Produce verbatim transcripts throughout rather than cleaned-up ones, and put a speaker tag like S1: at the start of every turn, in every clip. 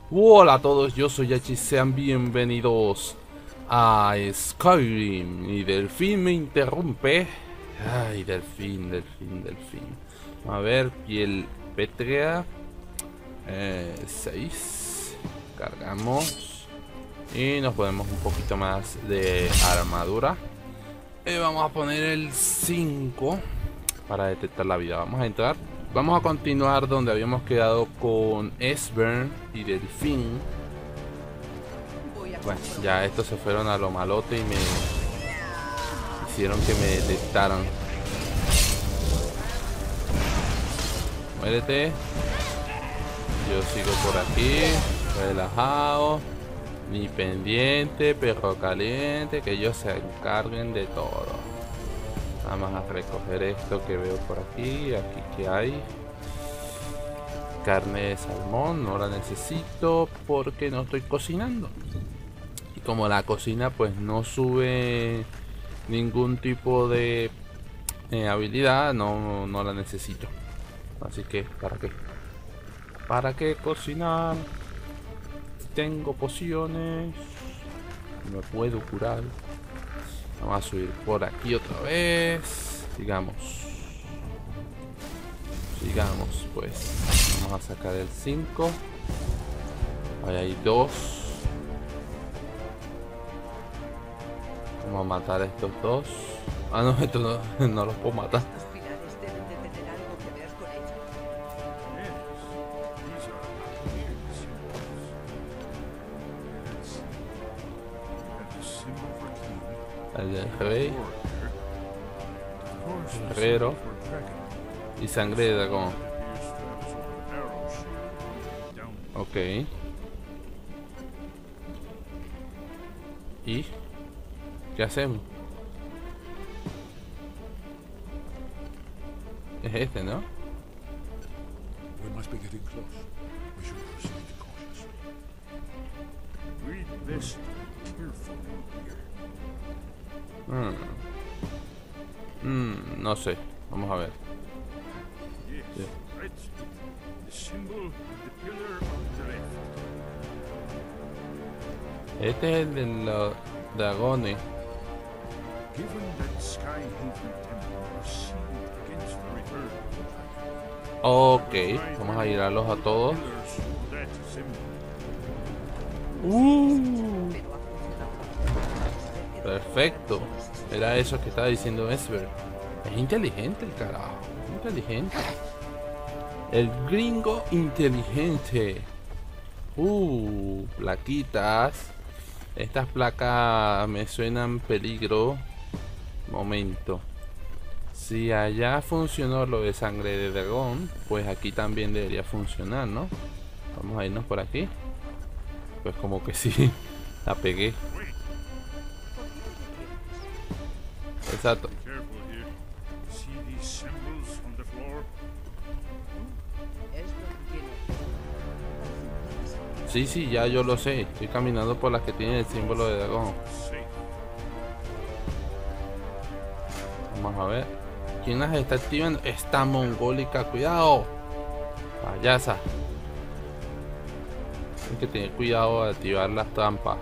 S1: Hola a todos, yo soy Yachi, sean bienvenidos a Skyrim. Y Delfín me interrumpe. Ay, Delfín, Delfín, Delfín. A ver, piel pétrea. seis. Cargamos. Y nos ponemos un poquito más de armadura. Y vamos a poner el cinco para detectar la vida. Vamos a entrar. Vamos a continuar donde habíamos quedado con Esbern y Delfín. Bueno, ya estos se fueron a lo malote y me hicieron que me detectaran. Muérete. Yo sigo por aquí, relajado, ni pendiente, perro caliente, que ellos se encarguen de todo. Vamos a recoger esto que veo por aquí. Aquí que hay carne de salmón, no la necesito porque no estoy cocinando. Y como la cocina pues no sube ningún tipo de eh, habilidad, no, no la necesito. Así que, ¿para qué? ¿Para qué cocinar? Tengo pociones, me puedo curar. Vamos a subir por aquí otra vez. Sigamos. Sigamos pues. Vamos a sacar el cinco. Ahí hay dos. Vamos a matar a estos dos. Ah, no, estos no, no los puedo matar. El del rey, guerrero y sangre de dragón. Ok. ¿Y qué hacemos? Es este, ¿no? Hmm. Hmm, no sé, vamos a ver. Sí. Este es el de los dragones. Ok, vamos a girarlos a todos. Uh. Perfecto. Era eso que estaba diciendo Esbern. Es inteligente el carajo. Inteligente. El gringo inteligente. Uh, plaquitas. Estas placas me suenan peligro. Momento. Si allá funcionó lo de sangre de dragón, pues aquí también debería funcionar, ¿no? Vamos a irnos por aquí. Pues como que sí, la pegué. Exacto. Sí, sí, ya yo lo sé. Estoy caminando por las que tienen el símbolo de dragón. Vamos a ver. ¿Quién las está activando? Esta mongólica, cuidado. Payasa. Hay que tener cuidado de activar las trampas.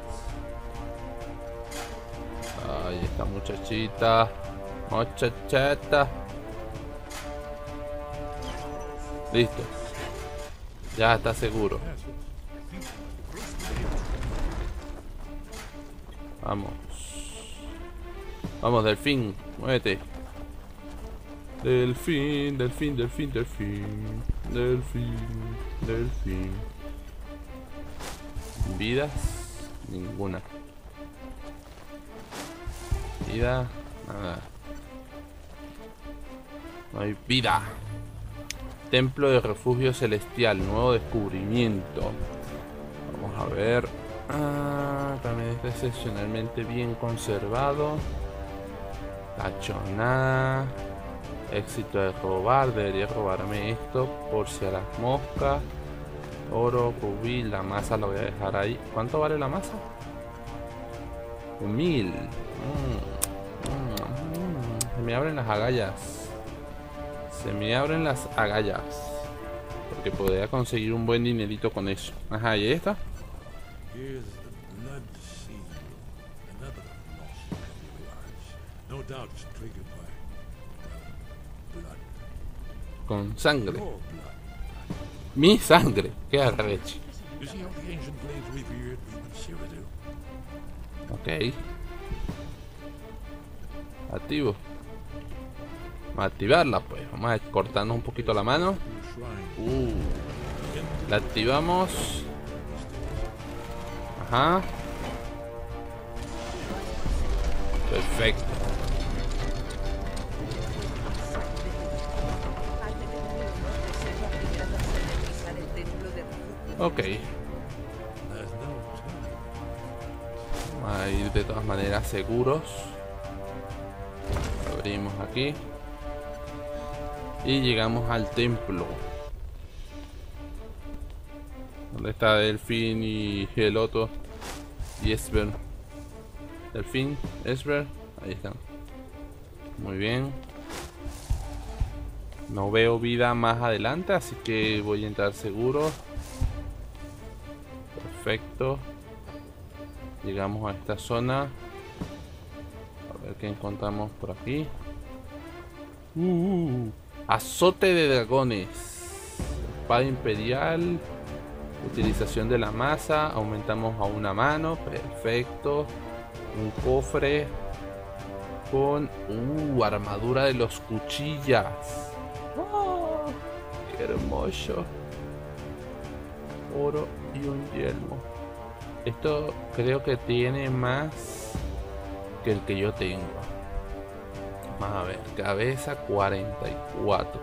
S1: Ahí está muchachita. Muchacheta. Listo. Ya está seguro. Vamos. Vamos, Delfín. Muévete. Delfín, delfín, delfín, delfín. Delfín, delfín. Vidas. Ninguna. Vida. Nada. No hay vida. Templo de refugio celestial. Nuevo descubrimiento. Vamos a ver. Ah, también está excepcionalmente bien conservado. Cachoná. Éxito de robar. Debería robarme esto por si a las moscas. Oro, rubí. La masa la voy a dejar ahí. ¿Cuánto vale la masa? Mil. Mm, mm, mm. Se me abren las agallas. Se me abren las agallas. Porque podría conseguir un buen dinerito con eso. Ajá, y ahí está. Con sangre. Mi sangre. Qué arrecho. Ok. Activo. Vamos a activarla pues. Vamos a cortarnos un poquito la mano. Uh. La activamos. Ajá. Perfecto. Ok. Vamos a ir de todas maneras seguros. Abrimos aquí. Y llegamos al templo. ¿Dónde está Delfín y Geloto? Y Esper. Delfín, Esper. Ahí están. Muy bien. No veo vida más adelante, así que voy a entrar seguro. Perfecto. Llegamos a esta zona. A ver qué encontramos por aquí. Uh, azote de dragones. Espada imperial. Utilización de la masa. Aumentamos a una mano. Perfecto. Un cofre. Con uh, armadura de los cuchillas. Oh, qué hermoso. Oro y un yelmo. Esto creo que tiene más que el que yo tengo. Vamos a ver. Cabeza cuarenta y cuatro.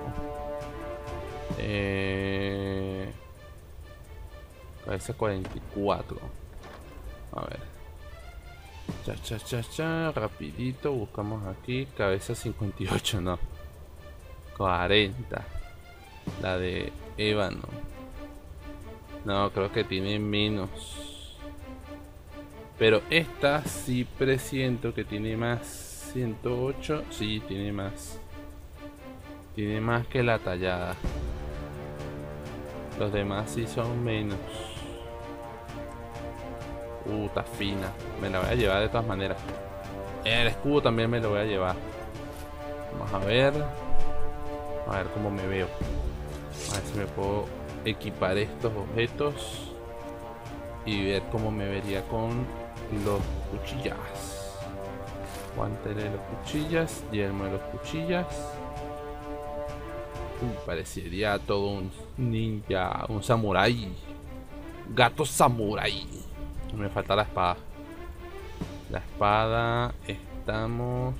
S1: Eh, cabeza cuarenta y cuatro. A ver. Cha cha cha cha. Rapidito. Buscamos aquí. Cabeza cincuenta y ocho. No. cuarenta. La de ébano. No, creo que tiene menos. Pero esta sí presiento que tiene más. ciento ocho. Sí, tiene más. Tiene más que la tallada. Los demás sí son menos. Uh, está fina. Me la voy a llevar de todas maneras. El escudo también me lo voy a llevar. Vamos a ver. A ver cómo me veo. A ver si me puedo equipar estos objetos. Y ver cómo me vería con los cuchillas. Guante de los cuchillas. Yelmo de los cuchillas. Uh, parecería todo un ninja. Un samurái. Gato samurái. Me falta la espada. La espada. Estamos.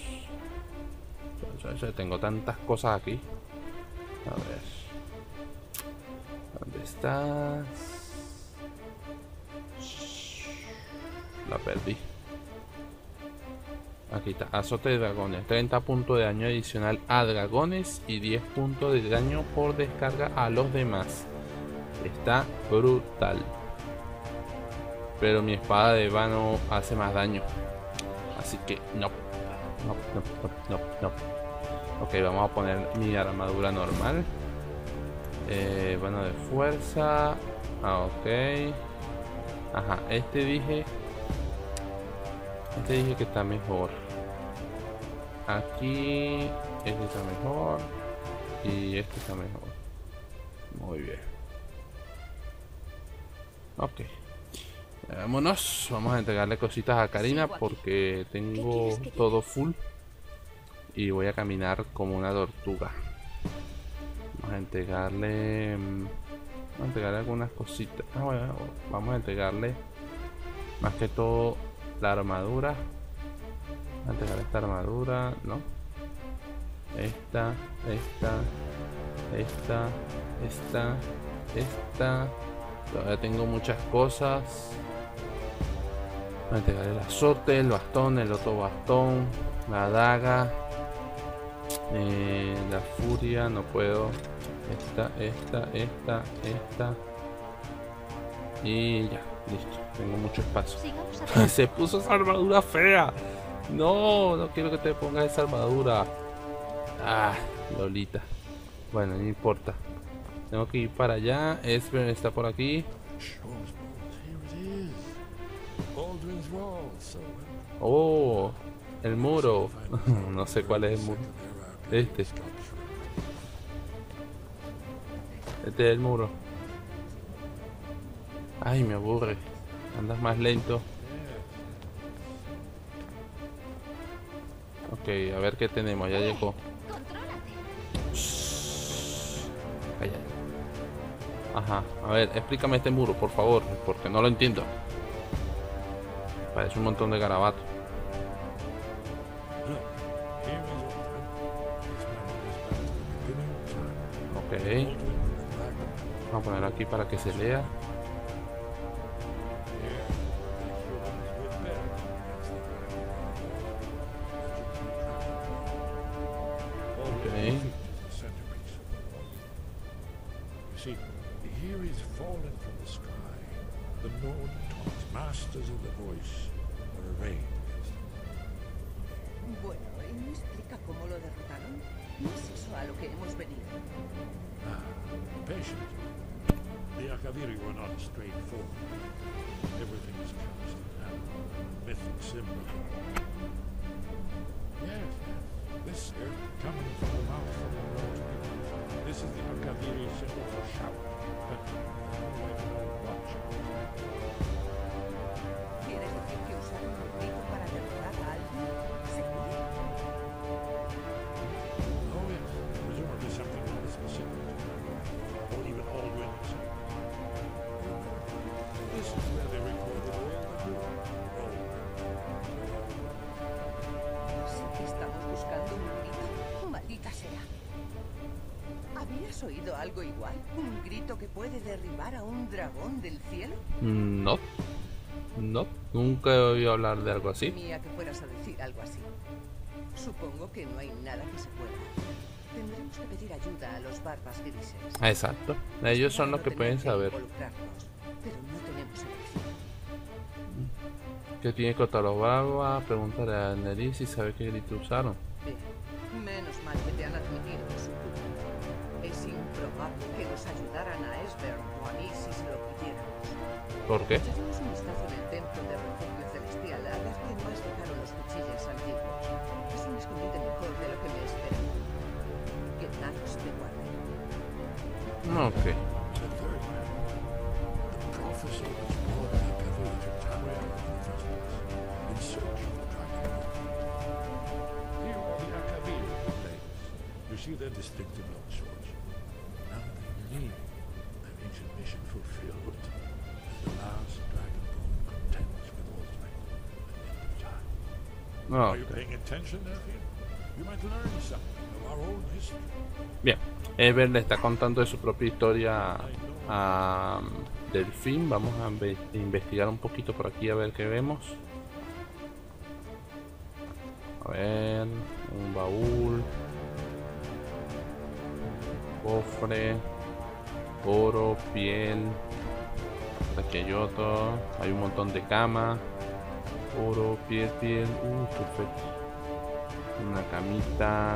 S1: Ya, ya tengo tantas cosas aquí. A ver. ¿Dónde estás? La perdí. Aquí está. Azote de dragones. treinta puntos de daño adicional a dragones y diez puntos de daño por descarga a los demás. Está brutal. Pero mi espada de vano hace más daño. Así que no. No, no, no, no, no. Ok, vamos a poner mi armadura normal. Eh, vano de fuerza. Ah, ok. Ajá, este dije. Este dije que está mejor. Aquí. Este está mejor. Y este está mejor. Muy bien. Ok. Vámonos, vamos a entregarle cositas a Karina porque tengo todo full y voy a caminar como una tortuga. Vamos a entregarle, vamos a entregarle algunas cositas. Ah, bueno, vamos a entregarle más que todo la armadura. Vamos a entregar esta armadura, ¿no? Esta, esta, esta, esta, esta. Todavía tengo muchas cosas. Voy a entregar el azote, el bastón, el otro bastón, la daga, eh, la furia, no puedo. Esta, esta, esta, esta. Y ya, listo. Tengo mucho espacio. Se puso esa armadura fea. No, no quiero que te pongas esa armadura. Ah, Lolita. Bueno, no importa. Tengo que ir para allá. Esbern está por aquí. Oh, el muro. No sé cuál es el muro. Este. Este es el muro. Ay, me aburre. Andas más lento. Ok, a ver qué tenemos. Ya llegó. Calla. Ajá, a ver, explícame este muro, por favor, porque no lo entiendo. Parece un montón de garabatos. Ok. Vamos a poner aquí para que se lea.
S2: See, here is fallen from the sky. The known tops, masters of the voice, are arrayed against them.
S3: Bueno, ¿él me explica cómo lo derrotaron? No es eso a lo que hemos venido.
S2: Ah, patient. The Akaviri were not straightforward. Everything is cast and mythic symbol. Yes, this here, coming from the mouth of the Lord. This is the Akaviri symbol for shout. But watch.
S3: ¿Quieres decir que usaron un grito para derrotar a alguien? ¿Seguro?
S2: Oh yes, presumably something more specific. Or even Aldrin himself. This is where they recorded all the good.
S3: Así que estamos buscando un grito. Maldita sea. ¿Habías oído algo igual? ¿Un grito que puede derribar a un dragón del cielo?
S1: No. No. Nunca he oído hablar de algo así.
S3: Temía que fueras a decir algo así. Supongo que no hay nada que se pueda hacer. Tendremos que pedir ayuda a los barbas grises.
S1: Exacto. Ellos son los que pueden saber.
S3: Pero no tenemos elección.
S1: ¿Qué tiene contra los barbas? Pregúntale a Neris si sabe qué grito usaron.
S3: Bien. Menos mal que te han admitido su culpa. Es improbable que nos ayudaran a Esbern o a mí si se lo pidiéramos.
S1: ¿Por qué?
S3: Echamos un vistazo en el templo de refugio celestial a ver qué más dejaron los cuchillas antiguos. Es un escondite mejor de lo que me esperaba. Que Nax te guarde.
S1: Ok.
S2: The third man. The prophecy was brought the Akaviri to Tamriel in the first place, in search of the dragon. Here are the Akaviri blades. You see their distinctive long swords. Now they need their ancient mission fulfilled. The last dragonborn contends with Aldrin at the end of time.
S1: Oh,
S2: Are you paying attention, Nephew? You might learn something of our own history.
S1: bien. Esbern le está contando de su propia historia a Delfín. Vamos a investigar un poquito por aquí a ver qué vemos. A ver, un baúl, cofre, oro, piel. Aquí hay otro. Hay un montón de camas. Oro, piel, piel. Uh, perfecto. Una camita.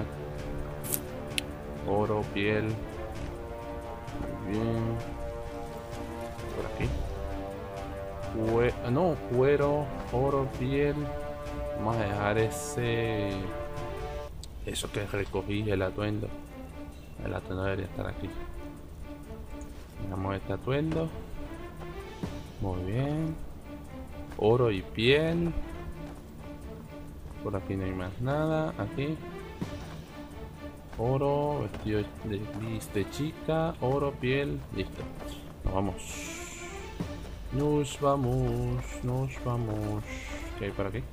S1: Oro, piel. Muy bien. Por aquí. Cue no, cuero, oro, piel. Vamos a dejar ese... Eso que recogí, el atuendo. El atuendo debería estar aquí. Dejamos este atuendo. Muy bien. Oro y piel. Por aquí no hay más nada. Aquí. Oro, vestido de gris de chica, oro, piel, listo. Nos vamos. Nos vamos, nos vamos. ¿Qué hay por aquí?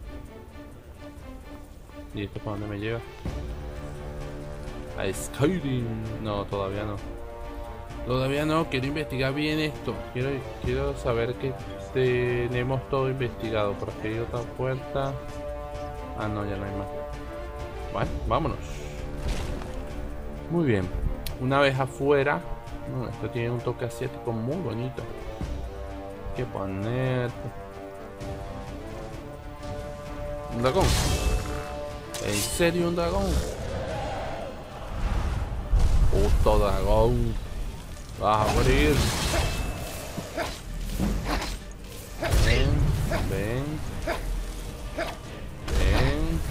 S1: ¿Y esto para dónde me lleva? A Skyrim. No, todavía no. Todavía no, quiero investigar bien esto. Quiero, quiero saber que tenemos todo investigado. Por aquí hay otra puerta. Ah, no, ya no hay más. Vale, vámonos. Muy bien, una vez afuera, no, esto tiene un toque asiático muy bonito. Hay que poner un dragón. ¿En serio un dragón? Puto dragón. Vas a morir. Ven, ven. Ven.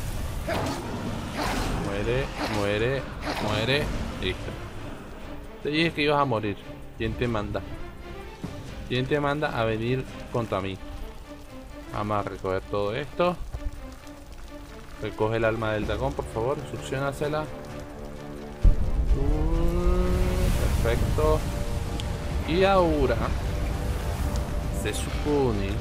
S1: Muere, muere, muere. Listo. Te dije que ibas a morir. ¿Quién te manda? ¿Quién te manda a venir contra mí? Vamos a recoger todo esto. Recoge el alma del dragón, por favor. Succionasela. Uh, perfecto. Y ahora se supone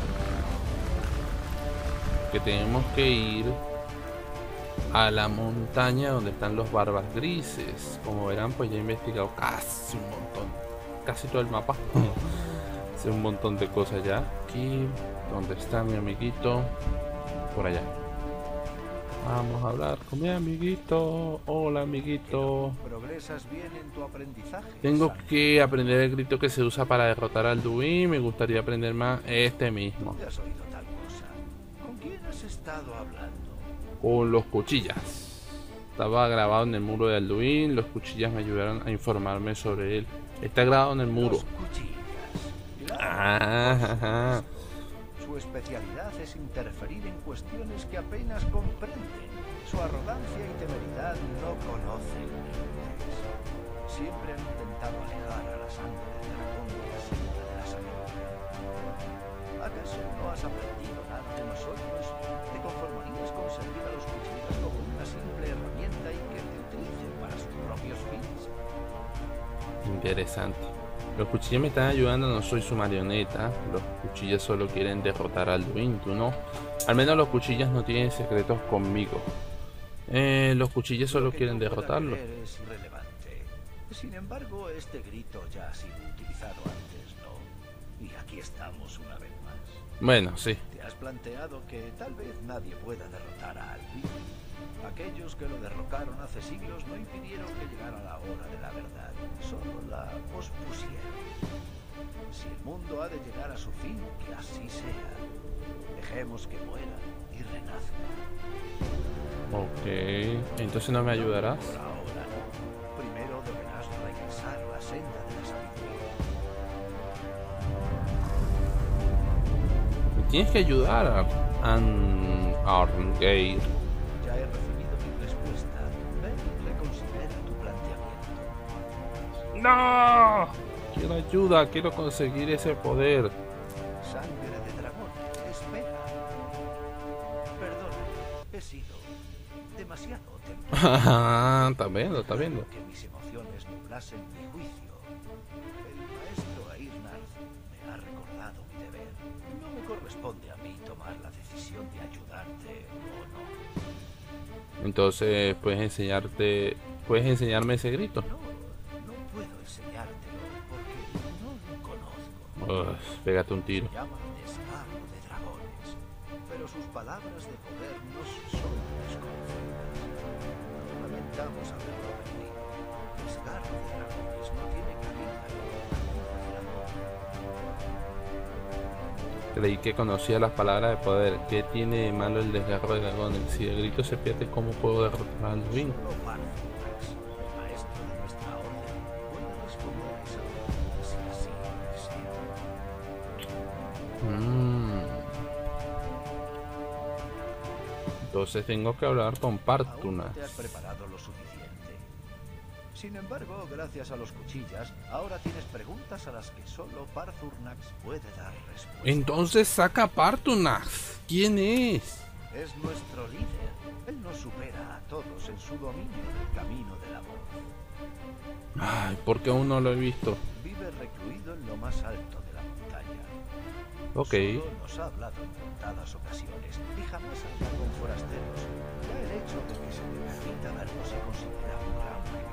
S1: que tenemos que ir a la montaña donde están los barbas grises. Como verán, pues ya he investigado casi un montón, casi todo el mapa. Hace un montón de cosas ya. Aquí, donde está mi amiguito, por allá. Vamos a hablar con mi amiguito. Hola, amiguito.
S2: Progresas bien en tu aprendizaje.
S1: Tengo que aprender el grito que se usa para derrotar al Duin. Me gustaría aprender más este mismo.
S2: ¿Te has oído tal cosa? ¿Con quién has estado hablando?
S1: Con los cuchillas. Estaba grabado en el muro de Alduin. Los cuchillas me ayudaron a informarme sobre él. Está grabado en el muro.
S2: Los cuchillas. Claro,
S1: Ah,
S2: su especialidad es interferir en cuestiones que apenas comprenden. Su arrogancia y temeridad no conocen límites. Siempre han intentado alejar a la sangre del dragón de la senda de la sabiduría. ¿Acaso no has aprendido nada de nosotros? ¿Te conformarías con servir a los cuchillas como una simple herramienta y que te utilicen para sus propios fines?
S1: interesante. Los cuchillas me están ayudando, no soy su marioneta. Los cuchillas solo quieren derrotar al Duin, tú no. Al menos los cuchillas no tienen secretos conmigo. Eh, los cuchillas solo quieren derrotarlo.
S2: Es irrelevante. Sin embargo, este grito ya ha sido utilizado antes, ¿no? Y aquí estamos una vez más.
S1: Bueno, sí.
S2: ¿Te has planteado que tal vez nadie pueda derrotar a Alvin? Aquellos que lo derrocaron hace siglos no impidieron que llegara la hora de la verdad, solo la pospusieron. Si el mundo ha de llegar a su fin, que así sea. Dejemos que muera y renazca.
S1: Ok, entonces no me ayudarás.
S2: Por ahora no. Primero deberás regresar a la senda de la sabiduría.
S1: Me tienes que ayudar, An Arngeir.
S2: Ya he recibido mi respuesta. Ven y reconsidera tu planteamiento.
S1: ¡No! Quiero ayuda, quiero conseguir ese poder.
S2: Sangre de dragón. Espera. Perdona, he sido demasiado temprano.
S1: Está viendo, está viendo.
S2: Que mis emociones nublasen mi juicio. El maestro Airnarth me ha recordado mi deber. No me corresponde a mí tomar la decisión de ayudarte o no.
S1: Entonces, puedes enseñarte, puedes enseñarme ese grito.
S2: No, no puedo enseñártelo porque no lo conozco.
S1: Uf, pégate un tiro.
S2: Se llama desgarro de dragones, pero sus palabras de poder nos son desconocidas. Lamentamos haberlo perdido. Desgarro de dragones no tiene cabida en la
S1: Creí que conocía las palabras de poder. ¿Qué tiene de malo el desgarro de dragones? Si el grito se pierde, ¿cómo puedo derrotar al Duin?
S2: Solo Parthurax, el maestro de nuestra orden, puede responder a esa pregunta si así lo desea.
S1: Mm. Entonces tengo que hablar con
S2: Aún
S1: Parthuna.
S2: no te has preparado lo suficiente. Sin embargo, gracias a los cuchillas, ahora tienes preguntas a las que solo Parthurnax puede dar respuesta.
S1: Entonces saca a Partunax. ¿Quién es?
S2: Es nuestro líder. Él nos supera a todos en su dominio del camino del amor.
S1: Ay, ¿por qué aún no lo he visto?
S2: Vive recluido en lo más alto de la montaña.
S1: Ok.
S2: Solo nos ha hablado en contadas ocasiones y jamás habla con forasteros. Ya el hecho de que se le permita verlo se considera un gran privilegio.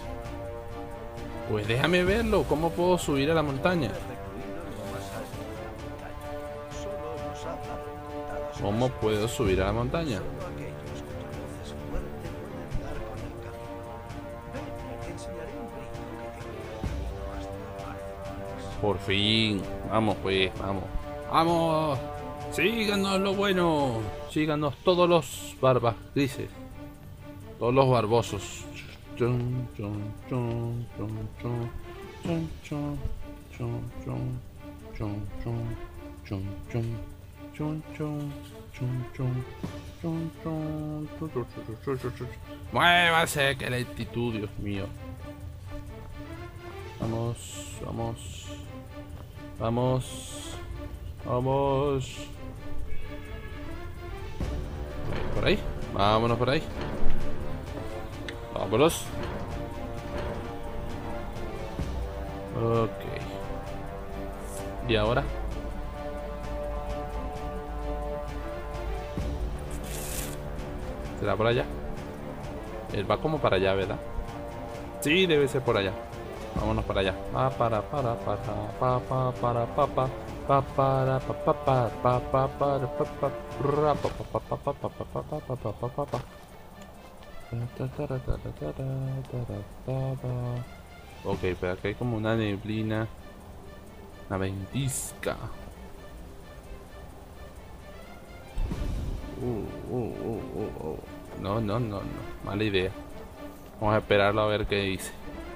S1: Pues déjame verlo. ¿Cómo puedo subir a la montaña?
S2: Vive recluido en lo más alto de la montaña. Solo nos ha hablado en contadas
S1: ¿Cómo
S2: ocasiones.
S1: puedo subir a la montaña?
S2: Solo aquellos cuya voz es fuerte pueden dar con el camino. Ven, te enseñaré un grito que te abrirá el camino hasta Parthurax.
S1: Por fin. Vamos pues, vamos. ¡Vamos! Síganos lo bueno. Síganos todos los barbas grises. Todos los barbosos. Chun, chun, chun, chun, chun. Chon, chon, chon, chon, chon, chon, chon, chon, chon, chon, chon, chon, chon, chon, chon, chon, chon, chon, chon. Muévase, qué lentitud, Dios mío. Vamos, vamos, vamos, vamos. Por ahí, vámonos por ahí. Vámonos. Ok. ¿Y ahora? ¿Será por allá? Él va como para allá, ¿verdad? Sí, debe ser por allá. Vámonos para allá. Pa para para para pa pa para pa pa pa para pa pa pa pa pa para pa pa ra pa pa pa pa pa pa pa pa pa pa pa pa pa. Ok, pero acá hay como una neblina, una ventisca. Uh, uh, uh, uh, uh. No, no, no, no, mala idea. Vamos a esperarlo a ver qué dice.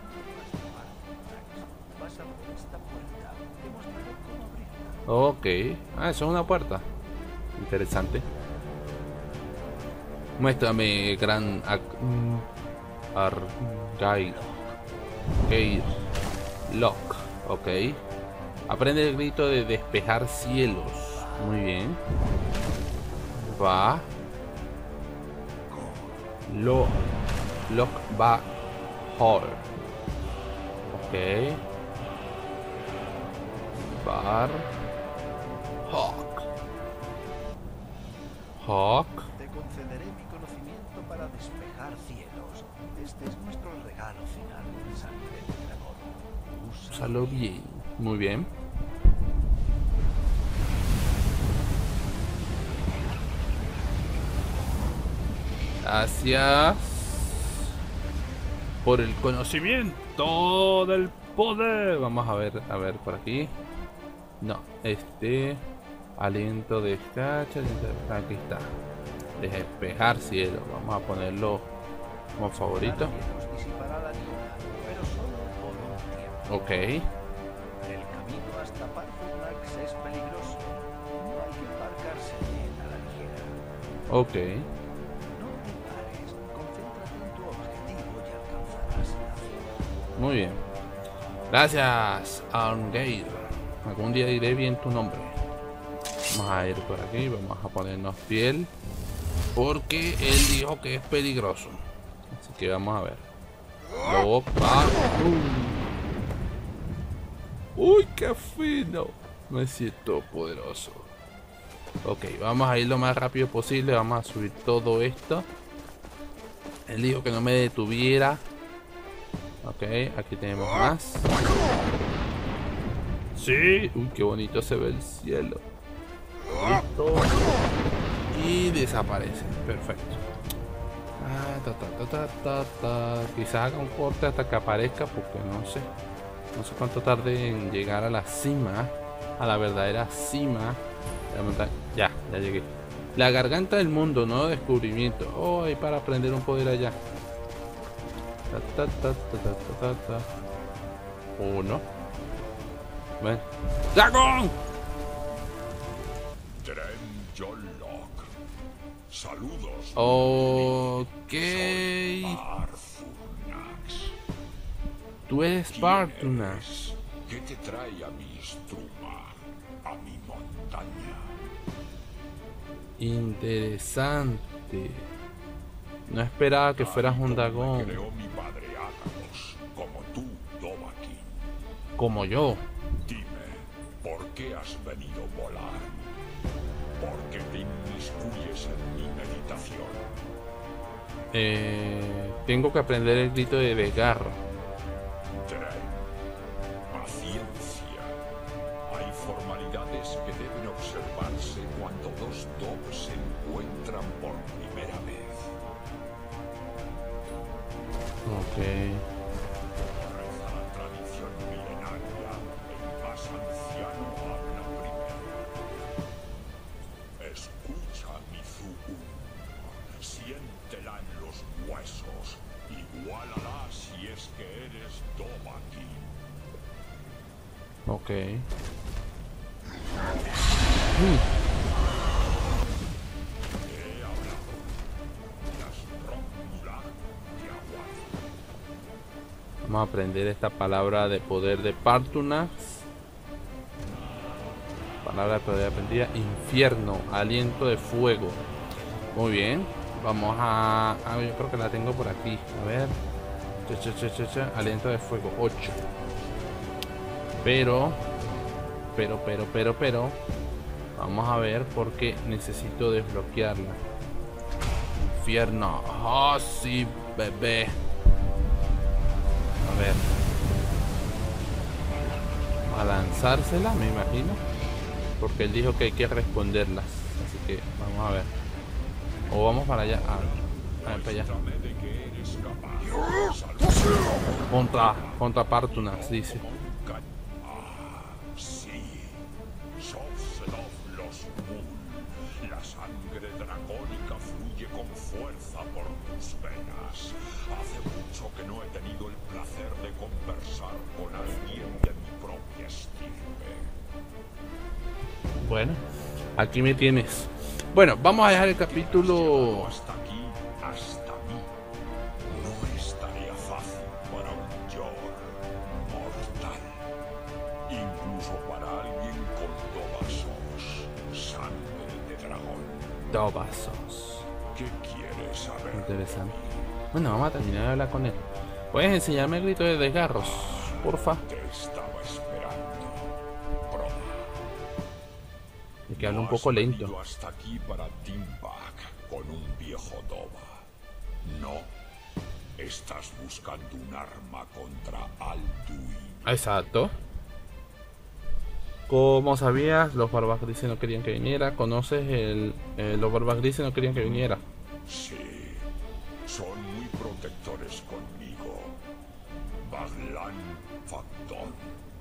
S1: Ok, ah, eso es una puerta. Interesante. Muéstrame, gran Argyle. Gale Lock. Ok. Aprende el grito de despejar cielos. Muy bien. Va. Lo. Lock va. Hall. Ok. Bar. Hawk. Hawk.
S4: Te concederé mi conocimiento para despejar cielos. Este es nuestro regalo final de sangre de dragón.
S1: Úsalo bien. Muy bien. Gracias por el conocimiento del poder. Vamos a ver, a ver por aquí. No, este aliento de escacha, aquí está. Despejar cielo. Vamos a ponerlo como favorito. Ok.
S4: El camino hasta Parfunax es peligroso. No hay que embarcarse bien a la ligera.
S1: Ok.
S4: No te pares, concéntrate en tu objetivo y alcanzarás la cima.
S1: Muy bien. Gracias, Argyle. Algún día diré bien tu nombre. Vamos a ir por aquí, vamos a ponernos piel. Porque él dijo que es peligroso. Así que vamos a ver. Luego va. Uh. Uy, qué fino. Me siento poderoso. Ok, vamos a ir lo más rápido posible. Vamos a subir todo esto. Él dijo que no me detuviera. Ok, aquí tenemos más. Sí. Uy, qué bonito se ve el cielo. Listo. Y desaparece. Perfecto. Ah, ta, ta, ta, ta, ta. Quizás haga un corte hasta que aparezca, porque no sé. No sé cuánto tarde en llegar a la cima. A la verdadera cima de la montaña. Ya, ya llegué. La garganta del mundo, nuevo descubrimiento. Oh, hay para aprender un poder allá. Ta, ta, ta, ta, ta, ta, ta. Uno. Ven. ¡Dragón!
S2: Drengolok. Saludos.
S1: Ok.
S2: Parfunax.
S1: Tú eres Parfunax.
S2: ¿Qué te trae a mi Struma, a mi montaña?
S1: Interesante. No esperaba que fueras un dragón.
S2: Creó mi padre Ágalos, como tú, Dovahkiin.
S1: Como yo.
S2: Dime, ¿por qué has venido a volar? ¿Por qué te inmiscuyes en mi meditación?
S1: Eh, tengo que aprender el grito de desgarro.
S2: Dren, paciencia. Hay formalidades que deben observarse cuando dos dogs se encuentran por primera vez.
S1: Ok.
S2: Reza la tradición milenaria, el más anciano habla primero. Escucha mi zuhum, siéntela en los huesos, igualala si es que eres Dovahkiin.
S1: Ok. Mm. Vamos a aprender esta palabra de poder de Partunax. Palabra de poder aprendida. Infierno. Aliento de fuego. Muy bien. Vamos a... Ah, yo creo que la tengo por aquí. A ver. Cha, cha, cha, cha, cha. Aliento de fuego. ocho. Pero... Pero, pero, pero, pero... Vamos a ver porque necesito desbloquearla. Infierno. Oh, sí, bebé. A ver. A lanzársela, me imagino. Porque él dijo que hay que responderlas. Así que vamos a ver. O vamos para allá. A ver, para allá. Contra, contra Partunax, dice.
S2: La sangre dracónica fluye con fuerza por tus venas. Hace mucho que no he tenido el placer de conversar con alguien de mi propia estirpe.
S1: Bueno, aquí me tienes. Bueno, vamos a dejar el capítulo.
S2: Hasta aquí, hasta mí. No es tarea fácil para un Yor mortal. Incluso para alguien con Dovasos, sangre de dragón.
S1: Dovasos.
S2: ¿Qué quieres saber?
S1: Interesante. Bueno, vamos a terminar de hablar con él. ¿Puedes enseñarme el grito de desgarros? Porfa.
S2: Te estaba esperando. Proba.
S1: De que hablo un
S2: No
S1: poco
S2: has
S1: lento.
S2: venido hasta aquí para Timbuk con un viejo Dova. No. Estás buscando un arma contra Alduin.
S1: Exacto. Como sabías, los barbas grises no querían que viniera. ¿Conoces el... Eh, los barbas grises no querían que viniera?
S2: Sí. Son muy protectores conmigo. Baglan Facton.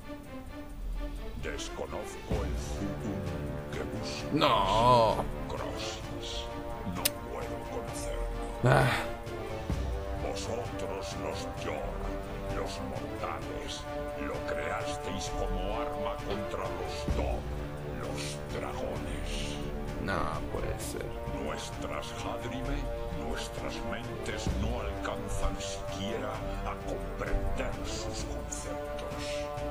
S2: Desconozco el Zutum que busca.
S1: No.
S2: Crossis. No puedo conocerlo.
S1: Ah,
S2: Vosotros los Yor, los mortales, lo creasteis como arma contra los Dom, los dragones.
S1: no puede ser.
S2: Nuestras Hadrime, nuestras mentes no alcanzan siquiera a comprender sus conceptos.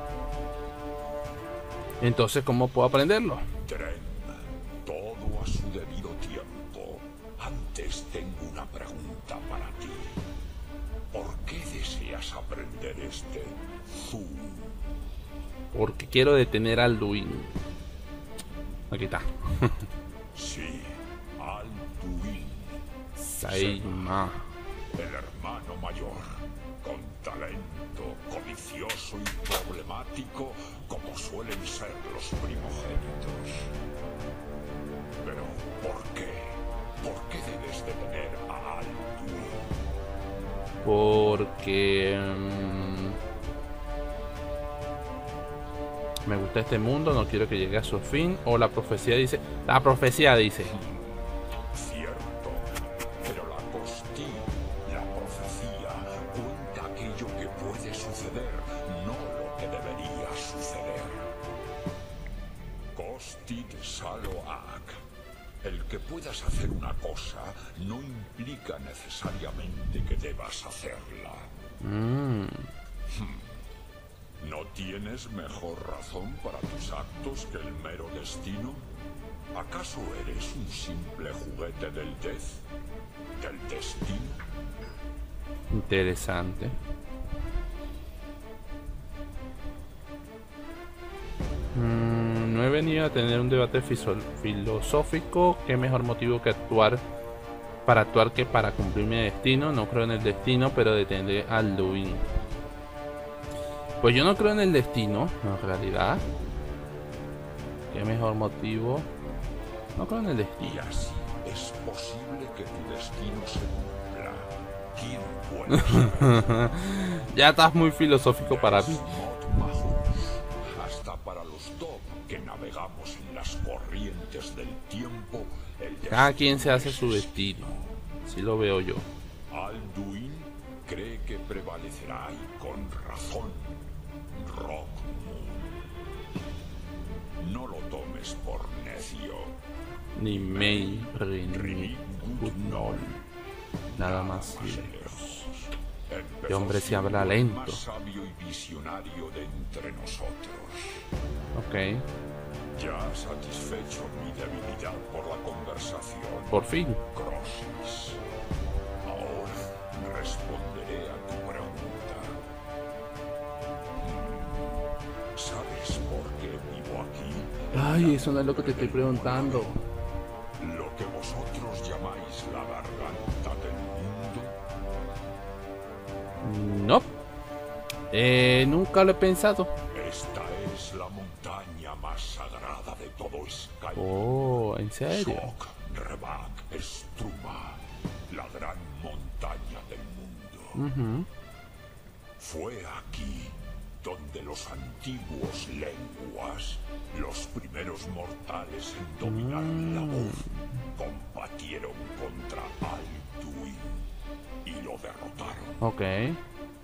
S1: Entonces, ¿cómo puedo aprenderlo?
S2: Dren, todo a su debido tiempo. Antes tengo una pregunta para ti. ¿Por qué deseas aprender este Zoom?
S1: Porque quiero detener al Alduin. Aquí está.
S2: Sí, Alduin,
S1: Saima.
S2: el hermano mayor, con talento, codicioso y problemático, como suelen ser los primogénitos. Pero, ¿por qué? ¿Por qué debes detener a Alduin?
S1: Porque... mm, me gusta este mundo, no quiero que llegue a su fin. O la profecía dice... La profecía dice...
S2: Cierto, pero la Costí, la profecía, cuenta aquello que puede suceder, no lo que debería suceder. Costit Saloak. El que puedas hacer una cosa no implica necesariamente que debas hacerla.
S1: Mmm...
S2: ¿No tienes mejor razón para tus actos que el mero destino? ¿Acaso eres un simple juguete del Death? ¿Del destino?
S1: Interesante. Mm, no he venido a tener un debate filosófico. ¿Qué mejor motivo que actuar para actuar que para cumplir mi destino? No creo en el destino, pero detendré a Alduin. Pues yo no creo en el destino, en realidad. ¿Qué mejor motivo? No creo en el destino.
S2: Y así es posible que tu destino se cumpla. ¿Quién puede saber?
S1: Ya estás muy filosófico para mí.
S2: Mod Mahus. Hasta para los Dog que navegamos en las corrientes del tiempo, el
S1: Cada
S2: destino
S1: quien se hace
S2: es
S1: su destino. Así lo veo yo.
S2: Alduin cree que prevalecerá y con razón. Rockmoon. tomes por necio.
S1: Ni Mei Rin Gutnol. Nada más lejos.
S2: Empezó
S1: Qué hombre se
S2: siendo
S1: habla
S2: el
S1: lento.
S2: más sabio y visionario de entre nosotros.
S1: Ok,
S2: Ya satisfecho mi debilidad por la conversación,
S1: por fin.
S2: Crosis, ahora responderé a tu pregunta. Hmm, ¿Sabes por qué vivo aquí?
S1: Ay, eso no es lo que te estoy preguntando.
S2: Lo que vosotros llamáis la garganta del mundo.
S1: No. Eh, nunca lo he pensado.
S2: Esta es la montaña más sagrada de todo Skyrim.
S1: Oh, ¿en serio?
S2: Shok, Rebak, Struma, la gran montaña del mundo.
S1: Ujú.
S2: Fue aquí donde los antiguos lenguas, los primeros mortales en dominar la voz, combatieron contra Alduin y lo derrotaron.
S1: Ok.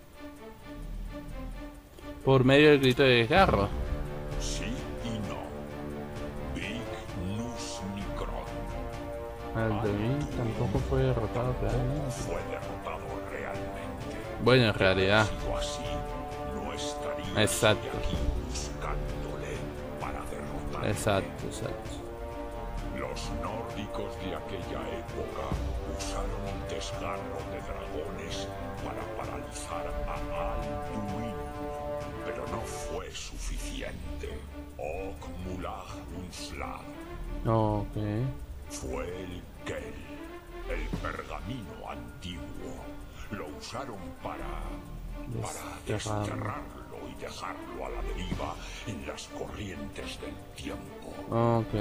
S1: Por medio del grito de desgarro.
S2: Sí y no. Big Nus Nikron
S1: Alduin tampoco fue derrotado realmente.
S2: fue derrotado realmente.
S1: Bueno, en realidad.
S2: Si sido así, no estaría
S1: Exacto.
S2: aquí buscándole para derrotar.
S1: Exacto, exacto.
S2: Los nórdicos de aquella época usaron el desgarro de dragones para paralizar a Alduin, pero no fue suficiente. Ok Mulag Unslag
S1: Ok.
S2: fue el Kel, el pergamino antiguo. Lo usaron para, para
S1: Desterrarlo.
S2: desterrarlo y dejarlo a la deriva en las corrientes del tiempo.
S1: Ok.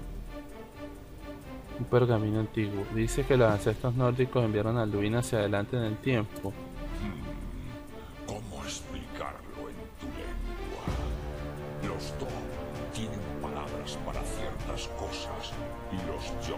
S1: Un pergamino antiguo. Dice que los ancestros nórdicos enviaron a Alduin hacia adelante en el tiempo.
S2: ¿Cómo explicarlo en tu lengua? Los Do tienen palabras para ciertas cosas y los Yo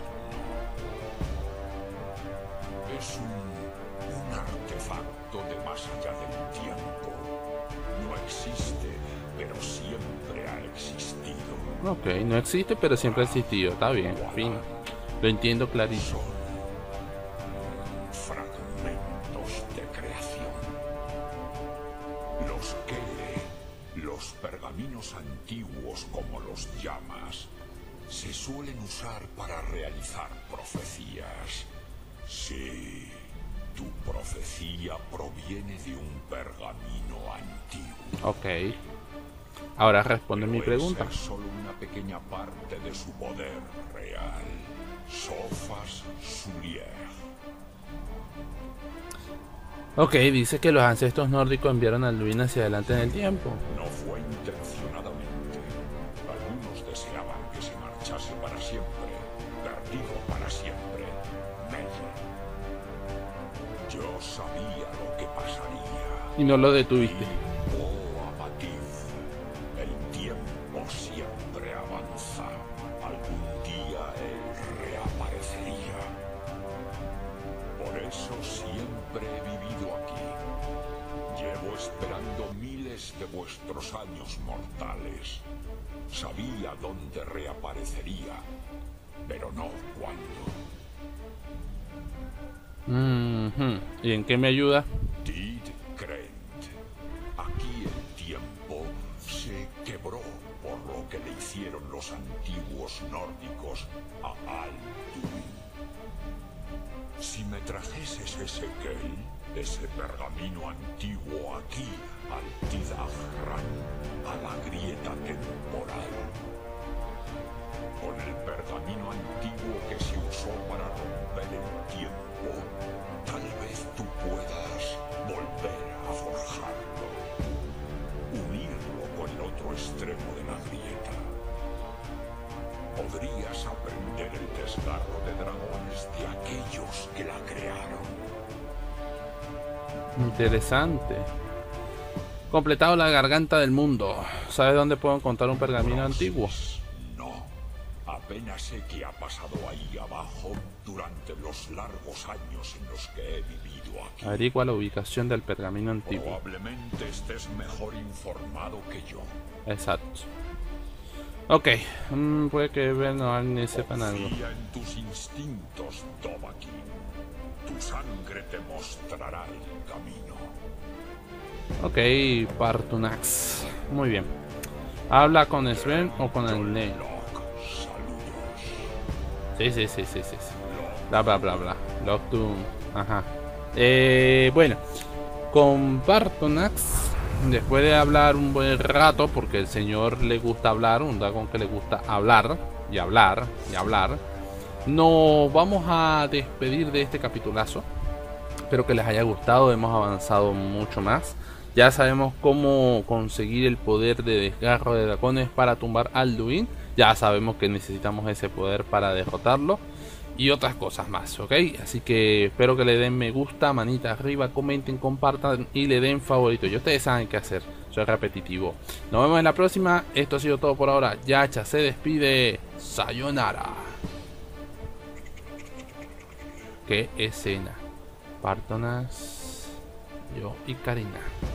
S2: no. Es un, un artefacto de más allá del tiempo. No existe, pero siempre ha existido.
S1: Ok, no existe, pero siempre ha existido. Está bien, fin. Lo entiendo clarito.
S2: Son fragmentos de creación. Los Kele, los pergaminos antiguos como los llamas, se suelen usar para realizar profecías. Sí, tu profecía proviene de un pergamino antiguo.
S1: Ok. Ahora responde mi
S2: Pero
S1: pregunta.
S2: esa es solo una pequeña parte de su poder real. Sofas Sulier.
S1: Ok, dice que los ancestros nórdicos enviaron a Alduin hacia adelante en el tiempo.
S2: No fue intencionadamente. Algunos deseaban que se marchase para siempre, perdido para siempre. Meyer. Yo sabía lo que pasaría.
S1: Y no lo detuviste.
S2: Y, oh Abatif, el tiempo siempre avanza. Algún día él reaparecería. Por eso siempre he vivido aquí. Llevo esperando miles de vuestros años mortales. Sabía dónde reaparecería, pero no cuándo.
S1: Mhm. ¿Y en qué me ayuda?
S2: Did Krent. Aquí el tiempo se quebró por lo que le hicieron los antiguos nórdicos a Alduin. Si me trajeses ese Kel, ese pergamino antiguo aquí, al Tidahran, a la grieta temporal, con el pergamino antiguo que se usó para romper el tiempo, tal vez tú puedas volver a forjarlo, unirlo con el otro extremo de la grieta. Podrías aprender el desgarro de dragones de aquellos que la crearon.
S1: Interesante. Completado la garganta del mundo. ¿Sabes dónde puedo encontrar un pergamino antiguo?
S2: No, apenas sé qué ha pasado ahí abajo durante los largos años en los que he vivido aquí.
S1: Averigua la ubicación del pergamino antiguo.
S2: Probablemente estés mejor informado que yo.
S1: Exacto. Ok, mm, puede que Bernard sepan algo.
S2: Confía en tus instintos, Dovahkiin. Tu sangre te mostrará el camino.
S1: Ok, Partunax. Muy bien. ¿Habla con Sven o con el Ney?
S2: Locke, saludos.
S1: Sí, sí, sí, sí, sí, sí. Bla, bla, bla, bla. Loctum. Ajá. Eh, bueno. Con Partunax, después de hablar un buen rato, porque el señor le gusta hablar, un dragón que le gusta hablar, y hablar, y hablar, nos vamos a despedir de este capitulazo. Espero que les haya gustado, hemos avanzado mucho más. Ya sabemos cómo conseguir el poder de desgarro de dragones para tumbar a Alduin. Ya sabemos que necesitamos ese poder para derrotarlo. Y otras cosas más, ¿ok? Así que espero que le den me gusta, manita arriba, comenten, compartan y le den favorito. Y ustedes saben qué hacer, soy repetitivo. Nos vemos en la próxima, esto ha sido todo por ahora. Yacha se despide, sayonara. Qué escena. Partonas, yo y Karina.